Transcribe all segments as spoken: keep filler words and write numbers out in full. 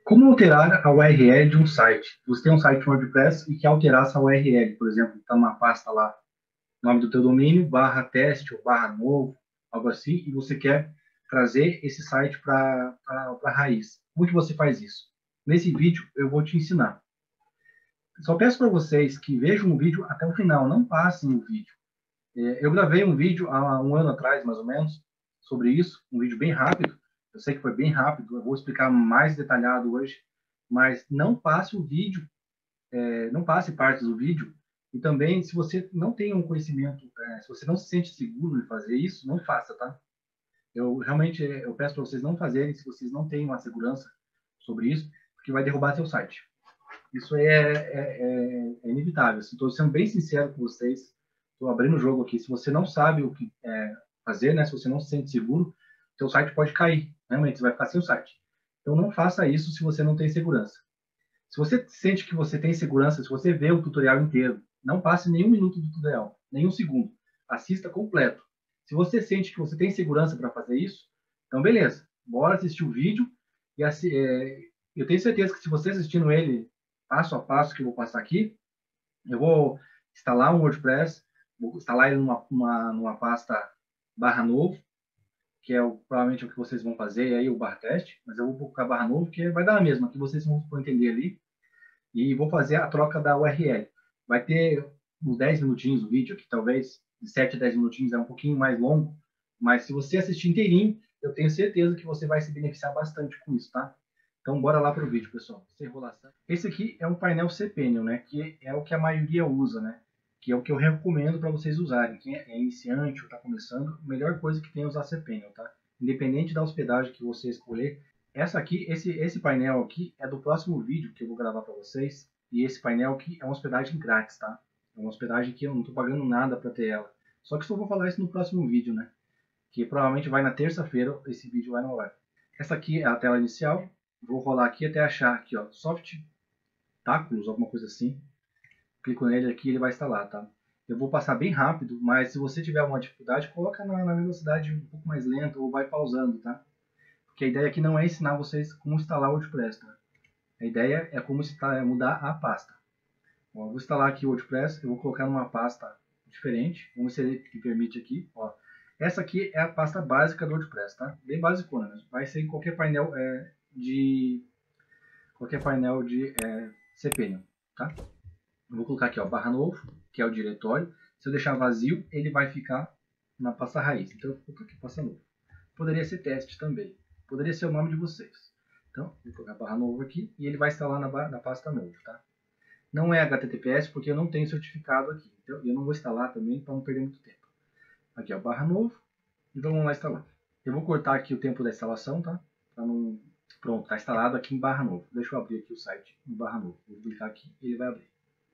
Como alterar a U R L de um site? Você tem um site WordPress e quer alterar essa U R L, por exemplo, está numa pasta lá, nome do teu domínio, barra teste ou barra novo, algo assim, e você quer trazer esse site para a raiz. Como que você faz isso? Nesse vídeo eu vou te ensinar. Só peço para vocês que vejam o vídeo até o final, não passem o vídeo. Eu gravei um vídeo há um ano atrás, mais ou menos, sobre isso, um vídeo bem rápido. Eu sei que foi bem rápido, eu vou explicar mais detalhado hoje, mas não passe o vídeo, é, não passe partes do vídeo. E também, se você não tem um conhecimento, é, se você não se sente seguro de fazer isso, não faça, tá? Eu realmente eu peço para vocês não fazerem se vocês não têm uma segurança sobre isso, porque vai derrubar seu site. Isso é, é, é, é inevitável. Estou sendo bem sincero com vocês. Estou abrindo o jogo aqui. Se você não sabe o que é, fazer, né? Se você não se sente seguro, seu site pode cair. Realmente, você vai ficar sem o site. Então, não faça isso se você não tem segurança. Se você sente que você tem segurança, se você vê o tutorial inteiro, não passe nenhum minuto do tutorial, nenhum segundo. Assista completo. Se você sente que você tem segurança para fazer isso, então beleza. Bora assistir o vídeo. E assim, é, eu tenho certeza que se você assistindo ele passo a passo que eu vou passar aqui, eu vou instalar um WordPress, vou instalar ele numa, numa, numa pasta barra novo, que é o, provavelmente o que vocês vão fazer aí, o barra teste, mas eu vou colocar barra novo, que vai dar a mesma, que vocês vão entender ali, e vou fazer a troca da U R L. Vai ter uns dez minutinhos o vídeo aqui, talvez, de sete a dez minutinhos, é um pouquinho mais longo, mas se você assistir inteirinho, eu tenho certeza que você vai se beneficiar bastante com isso, tá? Então, bora lá para o vídeo, pessoal. Sem enrolação. Esse aqui é um painel cPanel, né? Que é o que a maioria usa, né? Que é o que eu recomendo para vocês usarem. Quem é iniciante ou está começando, a melhor coisa que tem é usar cPanel, tá? Independente da hospedagem que você escolher. Essa aqui, esse, esse painel aqui é do próximo vídeo que eu vou gravar para vocês. E esse painel aqui é uma hospedagem grátis, tá? É uma hospedagem que eu não estou pagando nada para ter ela. Só que só vou falar isso no próximo vídeo, né? Que provavelmente vai na terça-feira, esse vídeo vai no ar. Essa aqui é a tela inicial. Vou rolar aqui até achar aqui, ó, Softáculos, alguma coisa assim. Clico nele aqui, ele vai instalar, tá? Eu vou passar bem rápido, mas se você tiver uma dificuldade, coloca na, na velocidade um pouco mais lenta ou vai pausando, tá? Porque a ideia aqui não é ensinar vocês como instalar o WordPress, tá? A ideia é como instalar, é mudar a pasta. Ó, eu vou instalar aqui o WordPress, eu vou colocar numa pasta diferente. Vamos ver se ele me permite aqui, ó. Essa aqui é a pasta básica do WordPress, tá? Bem basicona, né? Vai ser em qualquer painel é, de qualquer painel de é, cPanel, tá? Eu vou colocar aqui, ó, barra novo, que é o diretório. Se eu deixar vazio, ele vai ficar na pasta raiz. Então eu vou colocar aqui pasta novo. Poderia ser teste também. Poderia ser o nome de vocês. Então, vou colocar barra novo aqui e ele vai instalar na, na pasta novo, tá? Não é H T T P S porque eu não tenho certificado aqui. Então eu não vou instalar também para não perder muito tempo. Aqui, ó, barra novo. E vamos lá instalar. Eu vou cortar aqui o tempo da instalação, tá? Para não... Pronto, está instalado aqui em barra novo. Deixa eu abrir aqui o site em barra novo. Vou clicar aqui e ele vai abrir.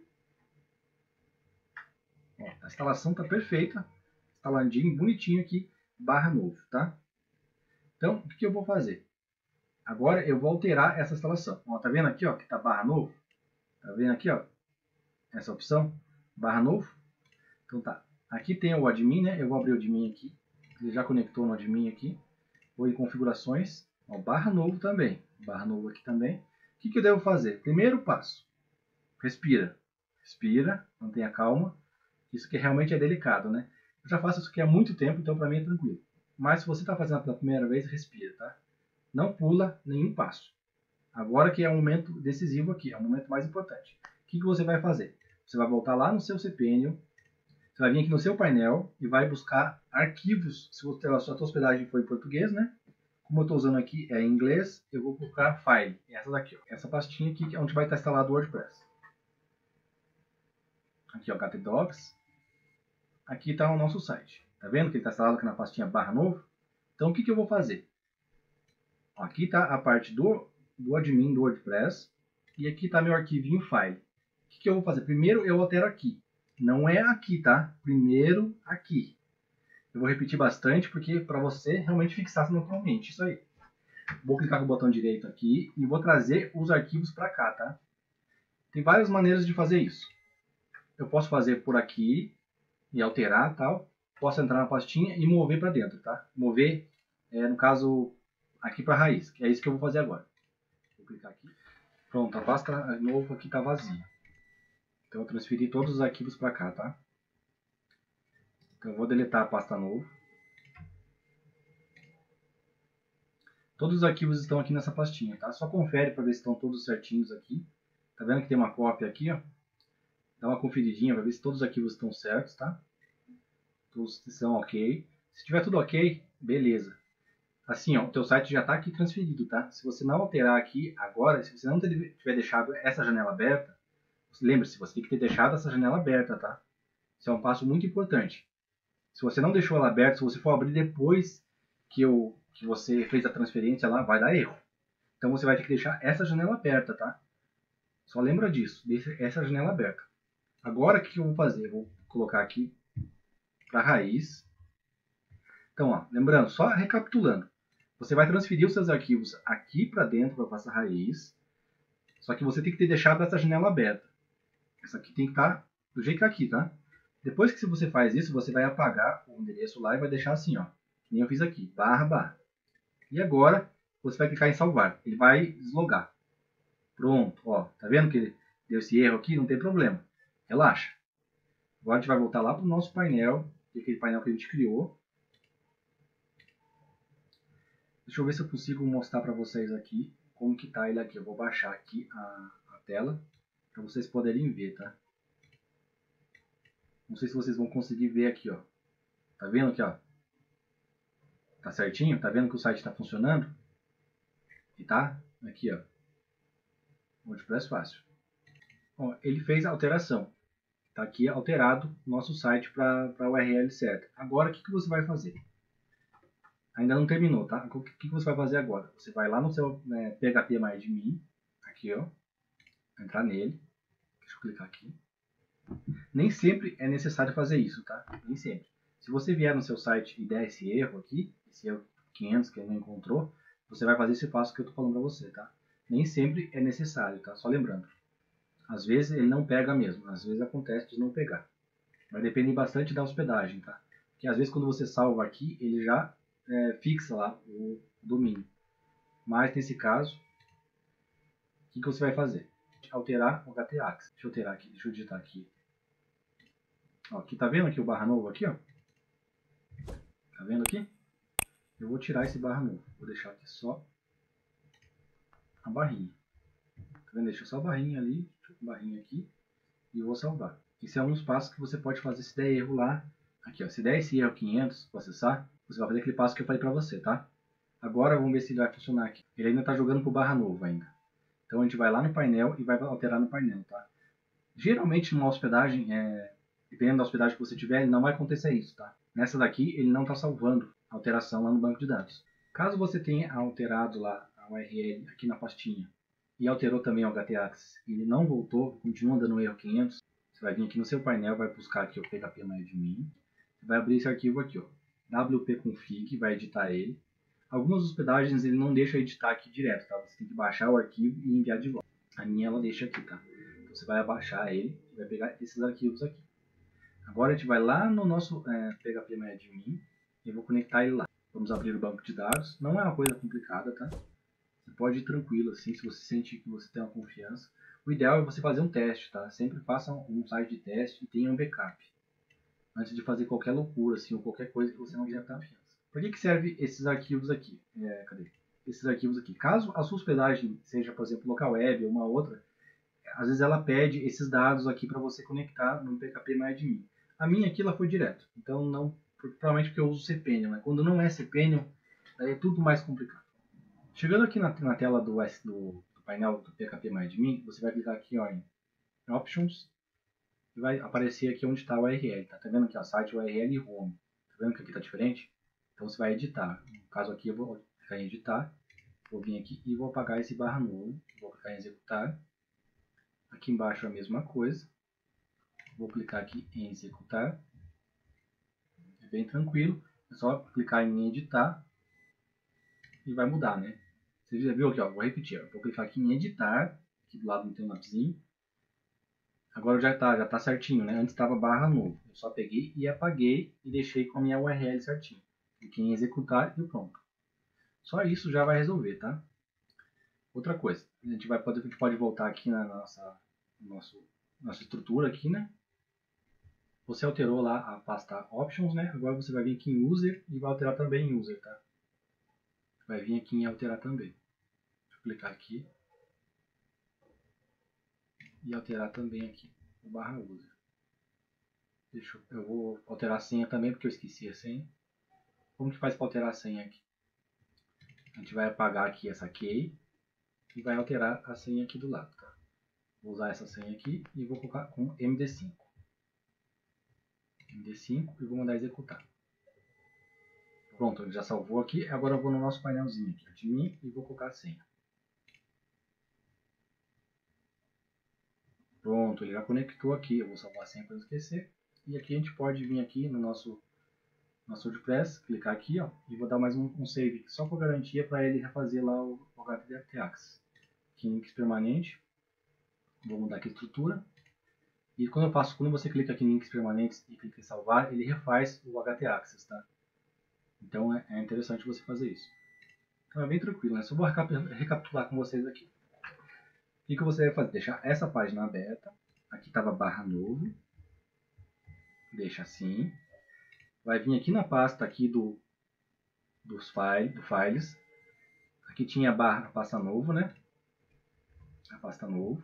Ó, a instalação está perfeita. Instaladinho, bonitinho aqui, barra novo, tá? Então, o que eu vou fazer? Agora eu vou alterar essa instalação. Ó, tá vendo aqui, ó, que tá barra novo? Tá vendo aqui, ó? Essa opção, barra novo. Então tá. Aqui tem o admin, né? Eu vou abrir o admin aqui. Ele já conectou no admin aqui. Vou em configurações. Ó, barra novo também. Barra novo aqui também. O que, que eu devo fazer? Primeiro passo. Respira. Respira. Mantenha calma. Isso aqui realmente é delicado, né? Eu já faço isso aqui há muito tempo, então para mim é tranquilo. Mas se você está fazendo pela primeira vez, respira, tá? Não pula nenhum passo. Agora que é o momento decisivo aqui, é o momento mais importante. O que, que você vai fazer? Você vai voltar lá no seu cPanel, você vai vir aqui no seu painel e vai buscar arquivos. Se a sua hospedagem for em português, né? Como eu estou usando aqui é em inglês, eu vou colocar file. Essa daqui, ó, essa pastinha aqui, que é onde vai estar instalado o WordPress. Aqui, ó, htdocs. Aqui está o nosso site. Tá vendo que ele está instalado aqui na pastinha barra novo? Então, o que, que eu vou fazer? Aqui está a parte do, do admin do WordPress. E aqui está meu arquivinho file. O que, que eu vou fazer? Primeiro eu altero aqui. Não é aqui, tá? Primeiro aqui. Eu vou repetir bastante, porque para você realmente fixar naturalmente isso aí. Vou clicar com o botão direito aqui e vou trazer os arquivos para cá, tá? Tem várias maneiras de fazer isso. Eu posso fazer por aqui e alterar, tal. Posso entrar na pastinha e mover para dentro, tá? Mover, é, no caso, aqui para a raiz, que é isso que eu vou fazer agora. clicar aqui. Pronto, a pasta novo aqui está vazia. Então eu transferi todos os arquivos para cá, tá? Então eu vou deletar a pasta novo. Todos os arquivos estão aqui nessa pastinha, tá? Só confere para ver se estão todos certinhos aqui. Tá vendo que tem uma cópia aqui, ó? Dá uma conferidinha para ver se todos os arquivos estão certos, tá? Todos são ok. Se tiver tudo ok, beleza. Assim, ó, o teu site já está aqui transferido, tá? Se você não alterar aqui agora, se você não tiver deixado essa janela aberta, lembre-se, você tem que ter deixado essa janela aberta, tá? Isso é um passo muito importante. Se você não deixou ela aberta, se você for abrir depois que, eu, que você fez a transferência lá, vai dar erro. Então você vai ter que deixar essa janela aberta, tá? Só lembra disso, deixa essa janela aberta. Agora o que eu vou fazer? Eu vou colocar aqui para raiz. Então, ó, lembrando, só recapitulando. Você vai transferir os seus arquivos aqui para dentro da pasta raiz. Só que você tem que ter deixado essa janela aberta. Essa aqui tem que estar do jeito que está aqui, tá? Depois que você faz isso, você vai apagar o endereço lá e vai deixar assim, ó. Que nem eu fiz aqui, barra, barra. E agora, você vai clicar em salvar. Ele vai deslogar. Pronto, ó. Tá vendo que ele deu esse erro aqui? Não tem problema. Relaxa. Agora a gente vai voltar lá para o nosso painel, aquele painel que a gente criou. Deixa eu ver se eu consigo mostrar para vocês aqui como que tá ele aqui. Eu vou baixar aqui a, a tela para vocês poderem ver, tá? Não sei se vocês vão conseguir ver aqui, ó. Tá vendo aqui, ó? Tá certinho? Tá vendo que o site está funcionando? E tá aqui, ó. WordPress fácil. Ó, ele fez a alteração. Tá aqui alterado o nosso site para a U R L certa. Agora o que, que você vai fazer? Ainda não terminou, tá? O que, que você vai fazer agora? Você vai lá no seu né, P H P MyAdmin, aqui, ó. Entrar nele. Deixa eu clicar aqui. Nem sempre é necessário fazer isso, tá? Nem sempre. Se você vier no seu site e der esse erro aqui, esse erro quinhentos que ele não encontrou, você vai fazer esse passo que eu tô falando para você, tá? Nem sempre é necessário, tá? Só lembrando. Às vezes ele não pega mesmo, às vezes acontece de não pegar. Vai depender bastante da hospedagem, tá? Porque às vezes quando você salva aqui, ele já é, fixa lá o domínio. Mas nesse caso, o que, que você vai fazer? Alterar o htaccess. Deixa eu alterar aqui, deixa eu digitar aqui. Ó, aqui tá vendo aqui o barra novo aqui, ó? Tá vendo aqui? Eu vou tirar esse barra novo. Vou deixar aqui só a barrinha. Tá vendo? Deixa só a barrinha ali, a barrinha aqui e vou salvar. Esse é um dos passos que você pode fazer se der erro lá. Aqui, ó, se der esse erro quinhentos, processar, você vai fazer aquele passo que eu falei pra você, tá? Agora vamos ver se ele vai funcionar aqui. Ele ainda tá jogando pro barra novo ainda. Então a gente vai lá no painel e vai alterar no painel, tá? Geralmente numa hospedagem, é, dependendo da hospedagem que você tiver, não vai acontecer isso, tá? Nessa daqui ele não está salvando a alteração lá no banco de dados. Caso você tenha alterado lá a U R L aqui na pastinha e alterou também o htaccess e ele não voltou, continua dando erro quinhentos, você vai vir aqui no seu painel, vai buscar aqui o P H P MyAdmin, vai abrir esse arquivo aqui, ó, wp-config, vai editar ele. Algumas hospedagens ele não deixa editar aqui direto, tá? Você tem que baixar o arquivo e enviar de volta. A minha ela deixa aqui, tá? Então você vai abaixar ele e vai pegar esses arquivos aqui. Agora a gente vai lá no nosso é, P H P MyAdmin e eu vou conectar ele lá. Vamos abrir o banco de dados. Não é uma coisa complicada, tá? Você pode ir tranquilo assim, se você sente que você tem uma confiança. O ideal é você fazer um teste, tá? Sempre faça um site de teste e tenha um backup. Antes de fazer qualquer loucura, assim, ou qualquer coisa que você não tenha confiança. Para que, que serve esses arquivos aqui? É, cadê? Esses arquivos aqui. Caso a sua hospedagem seja, por exemplo, local web ou uma outra, às vezes ela pede esses dados aqui para você conectar no P H P MyAdmin. A minha aqui ela foi direto, então não, provavelmente porque eu uso cPanel, né? Quando não é cPanel, aí é tudo mais complicado. Chegando aqui na, na tela do, do, do painel do P H P MyAdmin, você vai clicar aqui ó, em Options e vai aparecer aqui onde está a U R L. Tá, tá vendo aqui o site U R L e Home? Tá vendo que aqui está diferente? Então você vai editar. No caso aqui eu vou clicar em editar, vou vir aqui e vou apagar esse barra novo, vou clicar em executar. Aqui embaixo a mesma coisa. Vou clicar aqui em executar. É bem tranquilo. É só clicar em editar e vai mudar, né? Você já viu aqui, ó, vou repetir. Ó. Vou clicar aqui em editar. Aqui do lado não tem um lapisinho. Agora já está já tá certinho, né? Antes estava barra novo. Eu só peguei e apaguei e deixei com a minha U R L certinho. Cliquei em executar e pronto. Só isso já vai resolver, tá? Outra coisa, a gente vai poder, a gente pode voltar aqui na nossa, nosso, nossa estrutura aqui, né? Você alterou lá a pasta Options, né? Agora você vai vir aqui em User e vai alterar também em User, tá? Vai vir aqui em alterar também. Deixa eu clicar aqui. E alterar também aqui, o barra User. Deixa eu, eu vou alterar a senha também, porque eu esqueci a senha. Como que faz para alterar a senha aqui? A gente vai apagar aqui essa key e vai alterar a senha aqui do lado, tá? Vou usar essa senha aqui e vou colocar com M D cinco. M D cinco e vou mandar executar. Pronto, ele já salvou aqui. Agora eu vou no nosso painelzinho aqui, admin, e vou colocar a senha. Pronto, ele já conectou aqui. Eu vou salvar a senha para não esquecer. E aqui a gente pode vir aqui no nosso, nosso WordPress, clicar aqui, ó, e vou dar mais um, um save só por garantia para ele refazer lá o, o H T A X. Aqui em links permanente. Vou mudar aqui a estrutura. E quando eu faço, quando você clica aqui em links permanentes e clica em salvar, ele refaz o H T Access, tá? Então é, é interessante você fazer isso. Então é bem tranquilo, né? Só vou recapitular com vocês aqui. O que, que você vai fazer? Deixar essa página aberta. Aqui estava barra novo. Deixa assim. Vai vir aqui na pasta aqui do, dos file, do files. Aqui tinha a barra, a pasta novo, né? A pasta novo.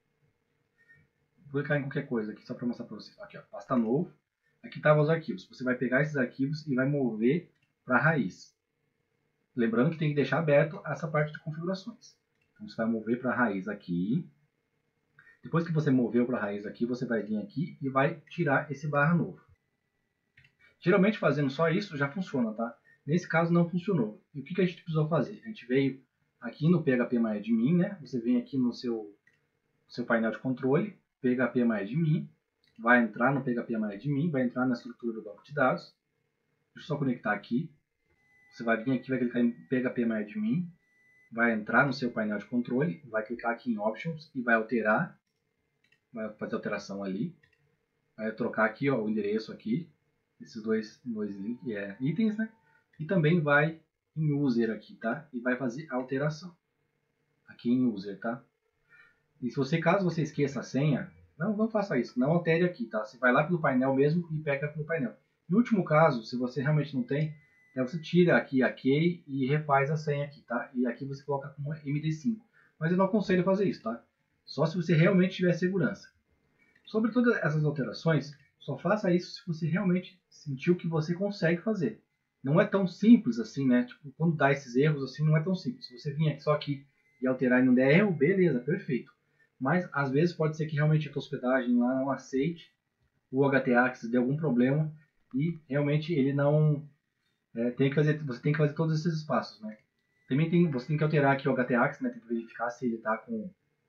Vou clicar em qualquer coisa aqui só para mostrar para vocês. Aqui, ó, pasta novo. Aqui estavam os arquivos. Você vai pegar esses arquivos e vai mover para a raiz. Lembrando que tem que deixar aberto essa parte de configurações. Então você vai mover para a raiz aqui. Depois que você moveu para a raiz aqui, você vai vir aqui e vai tirar esse barra novo. Geralmente fazendo só isso já funciona, tá? Nesse caso não funcionou. E o que, que a gente precisou fazer? A gente veio aqui no P H P My Admin, né? Você vem aqui no seu, seu painel de controle, P H P My Admin, vai entrar no P H P My Admin, vai entrar na estrutura do banco de dados. Deixa eu só conectar aqui. Você vai vir aqui, vai clicar em P H P My Admin, vai entrar no seu painel de controle, vai clicar aqui em Options e vai alterar, vai fazer alteração ali, vai trocar aqui, ó, o endereço aqui, esses dois, dois é, itens, né? E também vai em User aqui, tá? E vai fazer alteração aqui em User, tá? E se você, caso você esqueça a senha, não, não faça isso, não altere aqui, tá? Você vai lá pelo painel mesmo e pega pelo painel. No último caso, se você realmente não tem, aí você tira aqui a key e refaz a senha aqui, tá? E aqui você coloca como M D cinco. Mas eu não aconselho fazer isso, tá? Só se você realmente tiver segurança. Sobre todas essas alterações, só faça isso se você realmente sentiu que você consegue fazer. Não é tão simples assim, né? Tipo, quando dá esses erros assim, não é tão simples. Se você vir aqui só aqui e alterar e não der erro, beleza, perfeito. Mas às vezes pode ser que realmente a tua hospedagem lá não aceite o H T Access dê algum problema e realmente ele não é, tem que fazer, você tem que fazer todos esses passos, né? Também tem, você tem que alterar aqui o H T Access, né? Tem que verificar se ele está com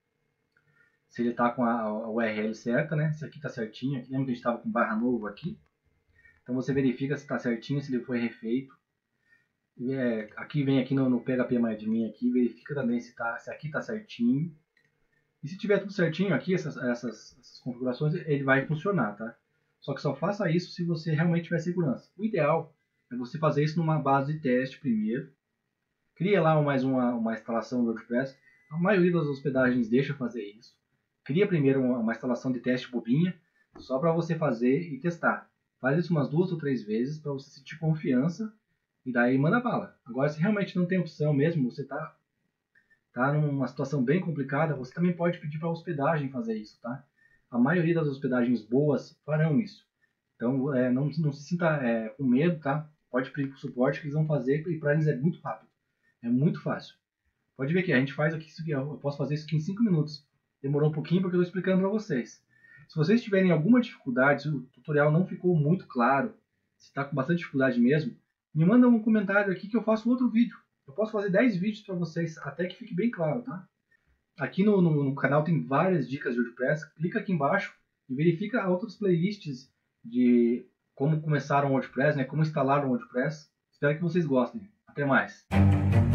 se ele está com a, a U R L certa, né? Se aqui está certinho, aqui, lembra que a gente estava com barra novo aqui? Então você verifica se está certinho, se ele foi refeito. E, é, aqui vem aqui no, no P H P My Admin aqui, verifica também se, tá, se aqui está certinho. E se tiver tudo certinho aqui, essas, essas, essas configurações, ele vai funcionar, tá? Só que só faça isso se você realmente tiver segurança. O ideal é você fazer isso numa base de teste primeiro. Cria lá mais uma, uma instalação do WordPress. A maioria das hospedagens deixa fazer isso. Cria primeiro uma, uma instalação de teste bobinha, só para você fazer e testar. Faz isso umas duas ou três vezes para você sentir confiança e daí manda bala. Agora, se realmente não tem opção mesmo, você está tá numa situação bem complicada, você também pode pedir para a hospedagem fazer isso, tá? A maioria das hospedagens boas farão isso. Então, é, não, não se sinta é, com medo, tá? Pode pedir para o suporte que eles vão fazer e para eles é muito rápido. É muito fácil. Pode ver que a gente faz aqui, eu posso fazer isso aqui em cinco minutos. Demorou um pouquinho porque eu estou explicando para vocês. Se vocês tiverem alguma dificuldade, se o tutorial não ficou muito claro, se está com bastante dificuldade mesmo, me manda um comentário aqui que eu faço outro vídeo. Eu posso fazer dez vídeos para vocês, até que fique bem claro, tá? Aqui no, no, no canal tem várias dicas de WordPress. Clica aqui embaixo e verifica outras playlists de como começar um WordPress, né? Como instalar um WordPress. Espero que vocês gostem. Até mais!